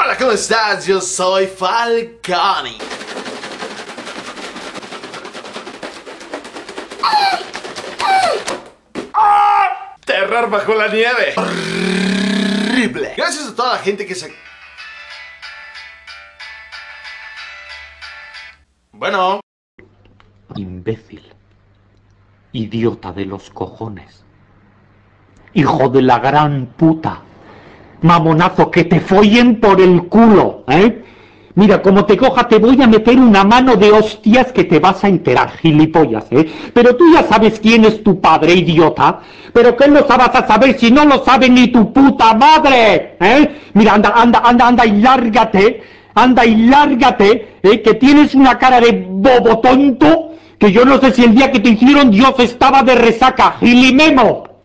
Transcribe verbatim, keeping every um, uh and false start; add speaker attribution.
Speaker 1: Hola, ¿cómo estás? Yo soy Falconi. Terror bajo la nieve. Horrible. Gracias a toda la gente que se... Bueno.
Speaker 2: Imbécil. Idiota de los cojones. Hijo de la gran puta. Mamonazo, que te follen por el culo, ¿eh? Mira, como te coja te voy a meter una mano de hostias que te vas a enterar, gilipollas, ¿eh? Pero tú ya sabes quién es tu padre, idiota. Pero ¿qué no vas a saber si no lo sabe ni tu puta madre? ¿Eh? Mira, anda, anda, anda, anda y lárgate. Anda y lárgate, ¿eh? Que tienes una cara de bobo tonto que yo no sé si el día que te hicieron Dios estaba de resaca, gilimemo.